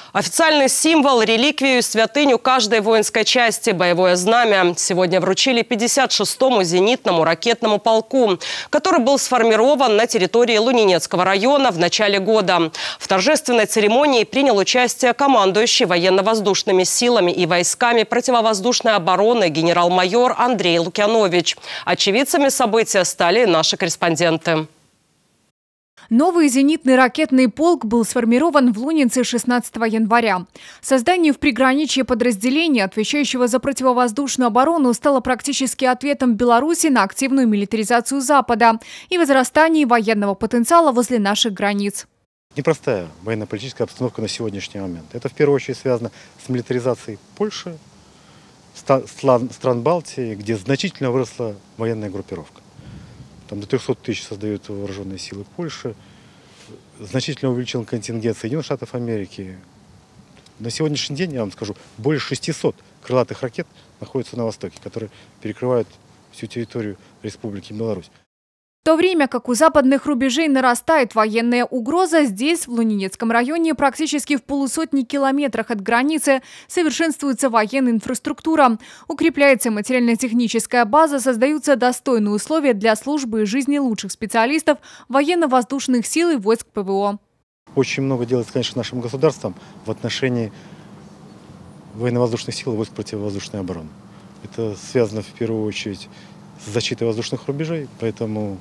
Официальный символ, реликвию, святыню каждой воинской части – боевое знамя. Сегодня вручили 56-му зенитному ракетному полку, который был сформирован на территории Лунинецкого района в начале года. В торжественной церемонии принял участие командующий военно-воздушными силами и войсками противовоздушной обороны генерал-майор Андрей Лукьянович. Очевидцами события стали наши корреспонденты. Новый зенитный ракетный полк был сформирован в Лунинце 16 января. Создание в приграничье подразделения, отвечающего за противовоздушную оборону, стало практически ответом Беларуси на активную милитаризацию Запада и возрастание военного потенциала возле наших границ. Непростая военно-политическая обстановка на сегодняшний момент. Это в первую очередь связано с милитаризацией Польши, стран Балтии, где значительно выросла военная группировка. Там до 300 тысяч создают вооруженные силы Польши. Значительно увеличен контингент Соединенных Штатов Америки. На сегодняшний день, я вам скажу, более 600 крылатых ракет находятся на востоке, которые перекрывают всю территорию Республики Беларусь. В то время как у западных рубежей нарастает военная угроза, здесь, в Лунинецком районе, практически в полусотни километрах от границы, совершенствуется военная инфраструктура. Укрепляется материально-техническая база, создаются достойные условия для службы и жизни лучших специалистов военно-воздушных сил и войск ПВО. Очень много делается, конечно, нашим государством в отношении военно-воздушных сил и войск противовоздушной обороны. Это связано в первую очередь с защитой воздушных рубежей, поэтому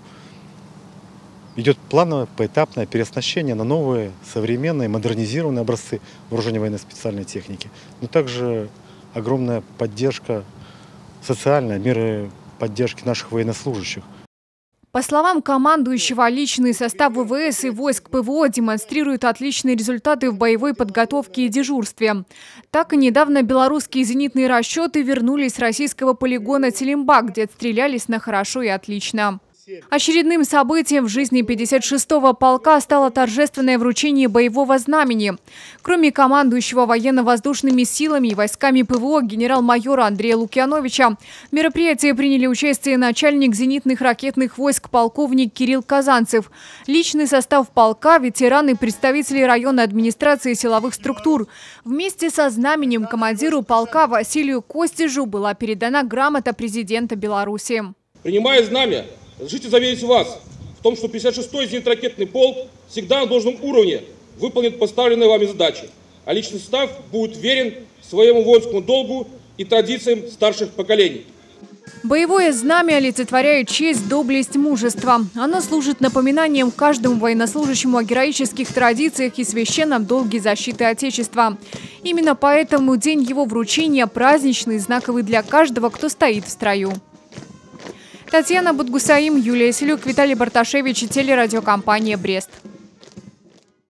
идет плановое, поэтапное переоснащение на новые, современные, модернизированные образцы вооружения военно-специальной техники. Но также огромная поддержка, социальная, меры поддержки наших военнослужащих. По словам командующего, личный состав ВВС и войск ПВО демонстрирует отличные результаты в боевой подготовке и дежурстве. Так и недавно белорусские зенитные расчеты вернулись с российского полигона Телимбак, где отстрелялись на хорошо и отлично. Очередным событием в жизни 56-го полка стало торжественное вручение боевого знамени. Кроме командующего военно-воздушными силами и войсками ПВО генерал-майора Андрея Лукьяновича, в мероприятии приняли участие начальник зенитных ракетных войск полковник Кирилл Казанцев, личный состав полка, ветераны и представители районной администрации и силовых структур. Вместе со знаменем командиру полка Василию Костежу была передана грамота президента Беларуси. Принимая знамя, разрешите заверить вас в том, что 56-й зенитно-ракетный полк всегда на должном уровне выполнит поставленные вами задачи, а личный состав будет верен своему воинскому долгу и традициям старших поколений. Боевое знамя олицетворяет честь, доблесть, мужество. Оно служит напоминанием каждому военнослужащему о героических традициях и священном долге защиты Отечества. Именно поэтому день его вручения праздничный и знаковый для каждого, кто стоит в строю. Татьяна Будгусаим, Юлия Селюк, Виталий Барташевич, телерадиокомпания «Брест».